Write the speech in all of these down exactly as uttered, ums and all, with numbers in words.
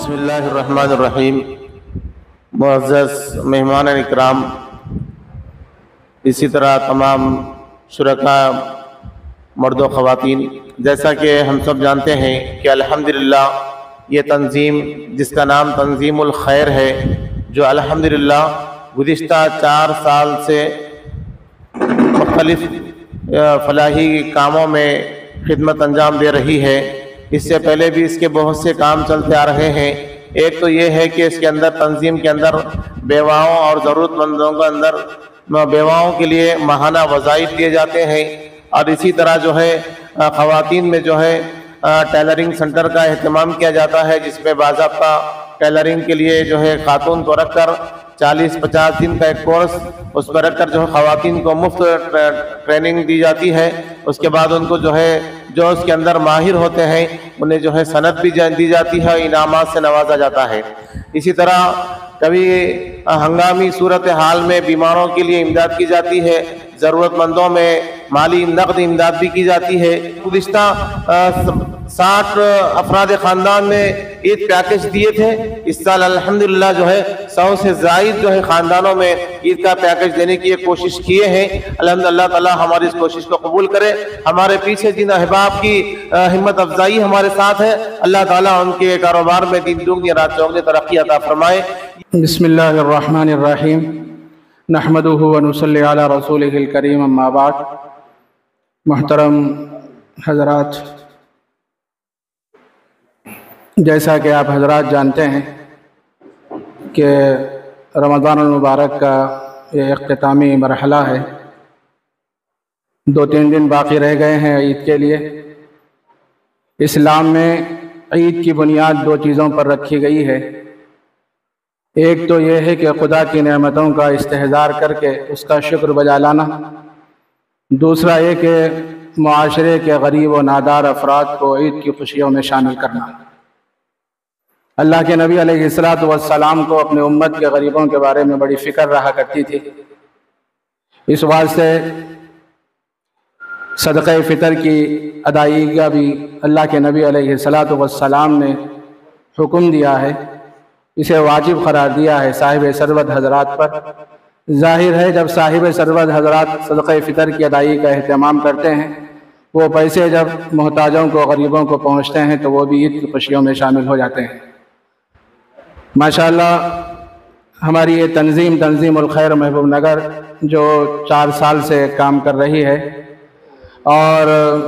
بسم اللہ الرحمن الرحیم۔ معزز مہمان اکرام، اسی طرح تمام شرکاء مرد و خواتین، جیسا کہ ہم سب جانتے ہیں کہ الحمدللہ یہ تنظیم جس کا نام تنظیم الخیر ہے، جو الحمدللہ گزشتہ چار سال سے مختلف فلاحی کاموں میں خدمت انجام دے رہی ہے۔ اس سے پہلے بھی اس کے بہت سے کام چلتے آ رہے ہیں۔ ایک تو یہ ہے کہ اس کے اندر تنظیم کے اندر بیواؤں اور ضرورت مندوں کے اندر بیواؤں کے لیے ماہانہ وظائف دیے جاتے ہیں، اور اسی طرح جو ہے خواتین میں جو ہے ٹیلرنگ سینٹر کا اہتمام کیا جاتا ہے، جس میں باضابطہ ٹیلرنگ کے لیے جو ہے خاتون کو رکھ کر چالیس پچاس دن کا ایک کورس اس پر رکھ کر جو ہے خواتین کو مفت ٹریننگ دی جاتی ہے۔ اس کے بعد ان کو جو ہے جو اس کے اندر ماہر ہوتے ہیں انہیں جو ہے سند بھی دی جاتی ہے، انعامات سے نوازا جاتا ہے۔ اسی طرح کبھی ہنگامی صورتحال میں بیماروں کے لیے امداد کی جاتی ہے، ضرورت مندوں میں مالی نقد امداد بھی کی جاتی ہے۔ گزشتہ ساٹھ افراد خاندان میں عید پیکج دیے تھے، اس سال الحمدللہ جو ہے سو سے زائد جو ہے خاندانوں میں عید کا پیکج دینے کی ایک کوشش کیے ہیں۔ الحمدللہ اللہ تعالیٰ ہماری اس کوشش کو قبول کرے۔ ہمارے پیچھے جن احباب کی ہمت افزائی ہمارے ساتھ ہے، اللہ تعالیٰ ان کے کاروبار میں دن دگنی رات چوگنی ترقی عطا فرمائے۔ بسم اللہ الرحمن الرحیم، نحمدہ ونصلی علی رسولہ الکریم، اما بعد۔ محترم حضرات، جیسا کہ آپ حضرات جانتے ہیں کہ رمضان المبارک کا یہ اختتامی مرحلہ ہے، دو تین دن باقی رہ گئے ہیں عید کے لیے۔ اسلام میں عید کی بنیاد دو چیزوں پر رکھی گئی ہے۔ ایک تو یہ ہے کہ خدا کی نعمتوں کا استحضار کر کے اس کا شکر بجا لانا، دوسرا یہ کہ معاشرے کے غریب و نادار افراد کو عید کی خوشیوں میں شامل کرنا۔ اللہ کے نبی علیہ الصلوۃ والسلام کو اپنے امت کے غریبوں کے بارے میں بڑی فکر رہا کرتی تھی، اس واسطے صدقہ فطر کی ادائیگی کا بھی اللہ کے نبی علیہ الصلوۃ والسلام نے حکم دیا ہے، اسے واجب قرار دیا ہے صاحب ثروت حضرات پر۔ ظاہر ہے جب صاحب ثروت حضرات صدقہ فطر کی ادائیگی کا اہتمام کرتے ہیں، وہ پیسے جب محتاجوں کو غریبوں کو پہنچتے ہیں تو وہ بھی عید کی خوشیوں میں شامل ہو جاتے ہیں۔ ماشاءاللہ ہماری یہ تنظیم تنظیم الخیر محبوب نگر جو چار سال سے کام کر رہی ہے، اور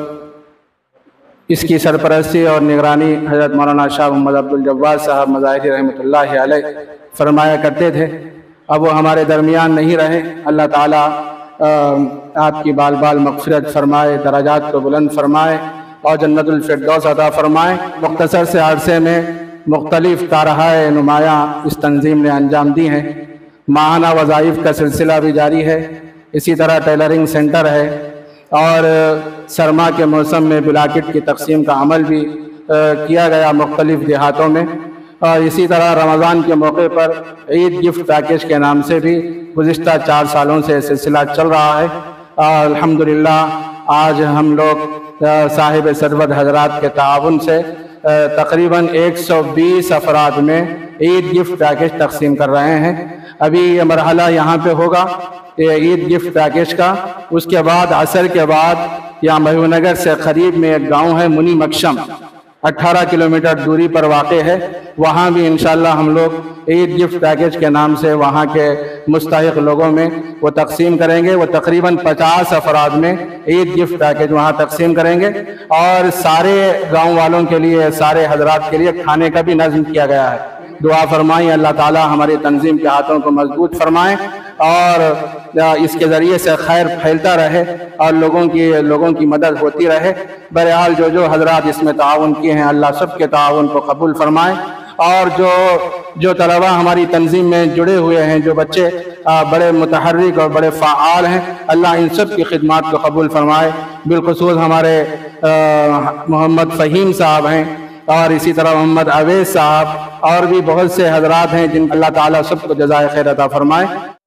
اس کی سرپرستی اور نگرانی حضرت مولانا شاہ محمد عبدالجواد صاحب مظاہری رحمۃ اللہ علیہ فرمایا کرتے تھے۔ اب وہ ہمارے درمیان نہیں رہے، اللہ تعالیٰ آپ کی بال بال مغفرت فرمائے، درجات کو بلند فرمائے اور جنت الفردوس عطا فرمائے۔ مختصر سے عرصے میں مختلف کارہائے نمایاں اس تنظیم نے انجام دی ہیں۔ ماہانہ وظائف کا سلسلہ بھی جاری ہے، اسی طرح ٹیلرنگ سینٹر ہے، اور سرما کے موسم میں بلاکٹ کی تقسیم کا عمل بھی کیا گیا مختلف دیہاتوں میں، اور اسی طرح رمضان کے موقع پر عید گفٹ پیکج کے نام سے بھی گزشتہ چار سالوں سے سلسلہ چل رہا ہے۔ اور الحمدللہ آج ہم لوگ صاحب ثروت حضرات کے تعاون سے تقریباً ایک سو بیس افراد میں عید گفٹ پیکج تقسیم کر رہے ہیں۔ ابھی یہ مرحلہ یہاں پہ ہوگا یہ عید گفٹ پیکج کا، اس کے بعد عصر کے بعد یہاں محبوب نگر سے قریب میں ایک گاؤں ہے منی مکشم، اٹھارہ کلومیٹر دوری پر واقع ہے، وہاں بھی انشاءاللہ ہم لوگ عید گفٹ پیکج کے نام سے وہاں کے مستحق لوگوں میں وہ تقسیم کریں گے۔ وہ تقریباً پچاس افراد میں عید گفٹ پیکج وہاں تقسیم کریں گے، اور سارے گاؤں والوں کے لیے، سارے حضرات کے لیے کھانے کا بھی نظم کیا گیا ہے۔ دعا فرمائیں اللہ تعالیٰ ہماری تنظیم کے ہاتھوں کو مضبوط فرمائیں، اور اس کے ذریعے سے خیر پھیلتا رہے اور لوگوں کی لوگوں کی مدد ہوتی رہے۔ بہرحال جو جو حضرات اس میں تعاون کیے ہیں اللہ سب کے تعاون کو قبول فرمائے، اور جو جو طلبہ ہماری تنظیم میں جڑے ہوئے ہیں، جو بچے بڑے متحرک اور بڑے فعال ہیں، اللہ ان سب کی خدمات کو قبول فرمائے۔ بالخصوص ہمارے محمد فہیم صاحب ہیں، اور اسی طرح محمد اویس صاحب، اور بھی بہت سے حضرات ہیں جن اللہ تعالیٰ سب کو جزائے خیر عطا فرمائے۔